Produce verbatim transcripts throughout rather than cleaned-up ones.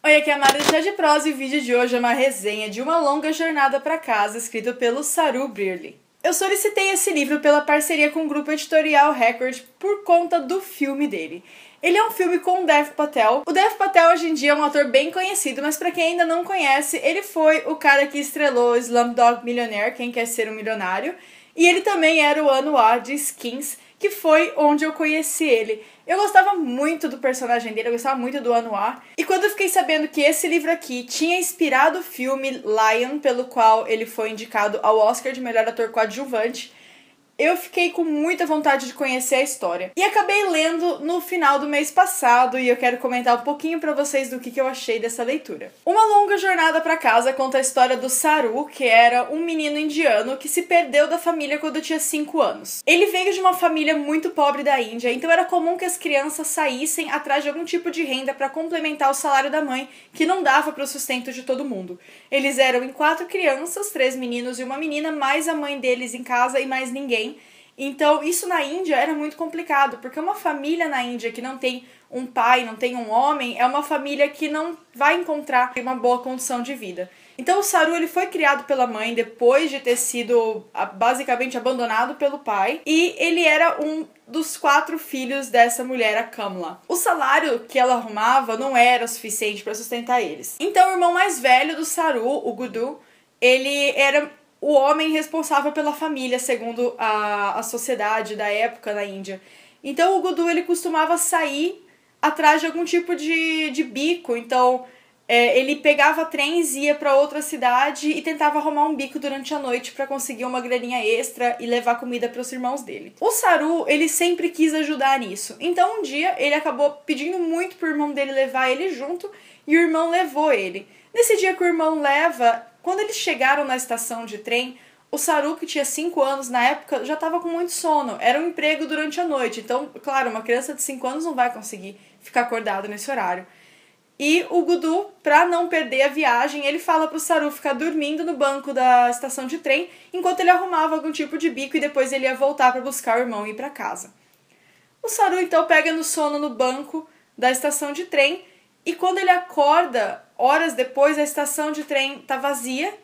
Oi, aqui é a Mari do Chá de Prosa e o vídeo de hoje é uma resenha de Uma Longa Jornada para Casa, escrito pelo Saru Birley. Eu solicitei esse livro pela parceria com o grupo editorial Record por conta do filme dele. Ele é um filme com o Dev Patel. O Dev Patel hoje em dia é um ator bem conhecido, mas pra quem ainda não conhece, ele foi o cara que estrelou Slumdog Millionaire, Quem Quer Ser um Milionário, e ele também era o Anwar de Skins, que foi onde eu conheci ele. Eu gostava muito do personagem dele, eu gostava muito do Anwar, e quando eu fiquei sabendo que esse livro aqui tinha inspirado o filme Lion, pelo qual ele foi indicado ao Oscar de melhor ator coadjuvante, eu fiquei com muita vontade de conhecer a história. E acabei lendo no final do mês passado e eu quero comentar um pouquinho pra vocês do que, que eu achei dessa leitura. Uma Longa Jornada para Casa conta a história do Saru, que era um menino indiano que se perdeu da família quando tinha cinco anos. Ele veio de uma família muito pobre da Índia, então era comum que as crianças saíssem atrás de algum tipo de renda para complementar o salário da mãe, que não dava para o sustento de todo mundo. Eles eram em quatro crianças, três meninos e uma menina, mais a mãe deles em casa e mais ninguém. Então, isso na Índia era muito complicado, porque uma família na Índia que não tem um pai, não tem um homem, é uma família que não vai encontrar uma boa condição de vida. Então, o Saru ele foi criado pela mãe depois de ter sido basicamente abandonado pelo pai, e ele era um dos quatro filhos dessa mulher, a Kamla. O salário que ela arrumava não era o suficiente para sustentar eles. Então, o irmão mais velho do Saru, o Gudu, ele era o homem responsável pela família, segundo a, a sociedade da época na Índia. Então o Gudu ele costumava sair atrás de algum tipo de, de bico. Então é, ele pegava trens, ia para outra cidade e tentava arrumar um bico durante a noite para conseguir uma graninha extra e levar comida para os irmãos dele. O Saru ele sempre quis ajudar nisso. Então um dia ele acabou pedindo muito pro irmão dele levar ele junto e o irmão levou ele. Nesse dia que o irmão leva, quando eles chegaram na estação de trem, o Saru, que tinha cinco anos na época, já estava com muito sono. Era um emprego durante a noite. Então, claro, uma criança de cinco anos não vai conseguir ficar acordada nesse horário. E o Gudu, para não perder a viagem, ele fala pro Saru ficar dormindo no banco da estação de trem enquanto ele arrumava algum tipo de bico e depois ele ia voltar para buscar o irmão e ir para casa. O Saru, então, pega no sono no banco da estação de trem e quando ele acorda, horas depois, a estação de trem tá vazia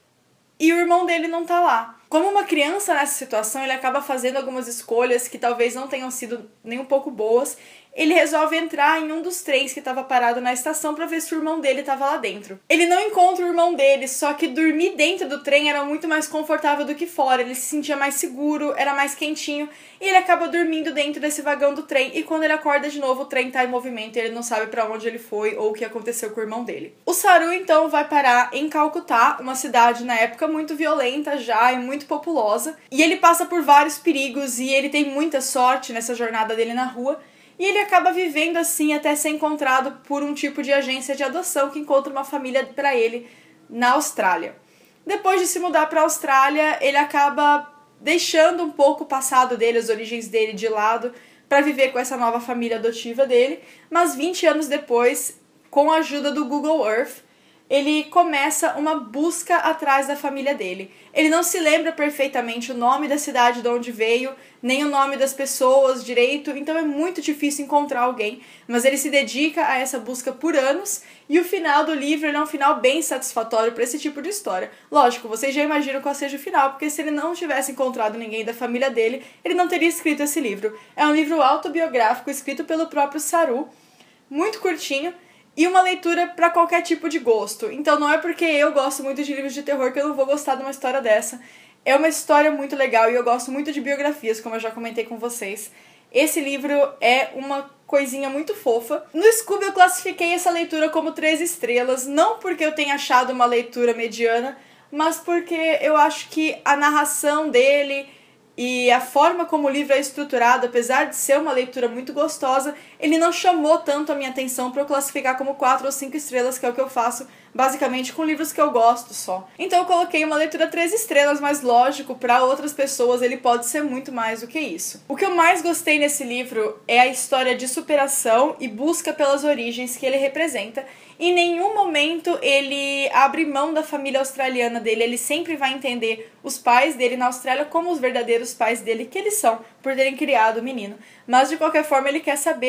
e o irmão dele não tá lá. Como uma criança nessa situação, ele acaba fazendo algumas escolhas que talvez não tenham sido nem um pouco boas. Ele resolve entrar em um dos trens que estava parado na estação para ver se o irmão dele estava lá dentro. Ele não encontra o irmão dele, só que dormir dentro do trem era muito mais confortável do que fora. Ele se sentia mais seguro, era mais quentinho, e ele acaba dormindo dentro desse vagão do trem. E quando ele acorda de novo, o trem está em movimento e ele não sabe para onde ele foi ou o que aconteceu com o irmão dele. O Saru então vai parar em Calcutá, uma cidade na época muito violenta já e muito populosa, e ele passa por vários perigos e ele tem muita sorte nessa jornada dele na rua. E ele acaba vivendo assim até ser encontrado por um tipo de agência de adoção que encontra uma família para ele na Austrália. Depois de se mudar para a Austrália, ele acaba deixando um pouco o passado dele, as origens dele de lado, para viver com essa nova família adotiva dele. Mas vinte anos depois, com a ajuda do Google Earth, ele começa uma busca atrás da família dele. Ele não se lembra perfeitamente o nome da cidade de onde veio, nem o nome das pessoas direito, então é muito difícil encontrar alguém, mas ele se dedica a essa busca por anos, e o final do livro ele é um final bem satisfatório para esse tipo de história. Lógico, vocês já imaginam qual seja o final, porque se ele não tivesse encontrado ninguém da família dele, ele não teria escrito esse livro. É um livro autobiográfico escrito pelo próprio Saru, muito curtinho, e uma leitura para qualquer tipo de gosto. Então não é porque eu gosto muito de livros de terror que eu não vou gostar de uma história dessa. É uma história muito legal e eu gosto muito de biografias, como eu já comentei com vocês. Esse livro é uma coisinha muito fofa. No Scooby eu classifiquei essa leitura como três estrelas, não porque eu tenha achado uma leitura mediana, mas porque eu acho que a narração dele e a forma como o livro é estruturado, apesar de ser uma leitura muito gostosa, ele não chamou tanto a minha atenção para eu classificar como quatro ou cinco estrelas, que é o que eu faço basicamente com livros que eu gosto só. Então eu coloquei uma leitura três estrelas, mas lógico, para outras pessoas ele pode ser muito mais do que isso. O que eu mais gostei nesse livro é a história de superação e busca pelas origens que ele representa. Em nenhum momento ele abre mão da família australiana dele, ele sempre vai entender os pais dele na Austrália como os verdadeiros pais dele que eles são, por terem criado o menino. Mas de qualquer forma ele quer saber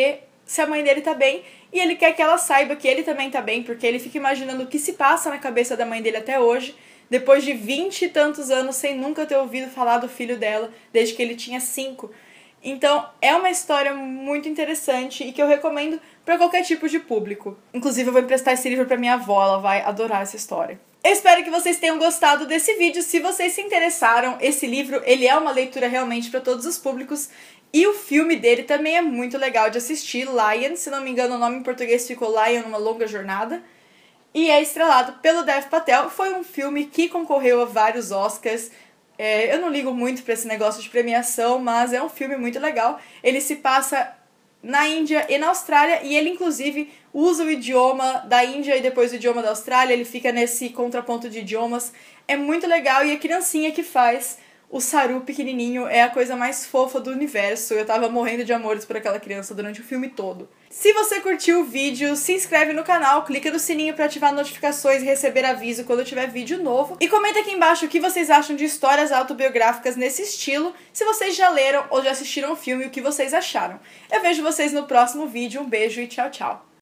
se a mãe dele tá bem, e ele quer que ela saiba que ele também tá bem, porque ele fica imaginando o que se passa na cabeça da mãe dele até hoje, depois de vinte e tantos anos sem nunca ter ouvido falar do filho dela, desde que ele tinha cinco. Então, é uma história muito interessante e que eu recomendo para qualquer tipo de público. Inclusive, eu vou emprestar esse livro para minha avó, ela vai adorar essa história. Eu espero que vocês tenham gostado desse vídeo. Se vocês se interessaram, esse livro, ele é uma leitura realmente para todos os públicos. E o filme dele também é muito legal de assistir, Lion, se não me engano o nome em português ficou Lion, Uma Longa Jornada. E é estrelado pelo Dev Patel. Foi um filme que concorreu a vários Oscars. É, eu não ligo muito pra esse negócio de premiação, mas é um filme muito legal. Ele se passa na Índia e na Austrália, e ele inclusive usa o idioma da Índia e depois o idioma da Austrália. Ele fica nesse contraponto de idiomas. É muito legal, e a criancinha que faz o Saru pequenininho é a coisa mais fofa do universo. Eu tava morrendo de amores por aquela criança durante o filme todo. Se você curtiu o vídeo, se inscreve no canal, clica no sininho pra ativar notificações e receber aviso quando tiver vídeo novo. E comenta aqui embaixo o que vocês acham de histórias autobiográficas nesse estilo, se vocês já leram ou já assistiram o filme e o que vocês acharam. Eu vejo vocês no próximo vídeo, um beijo e tchau, tchau!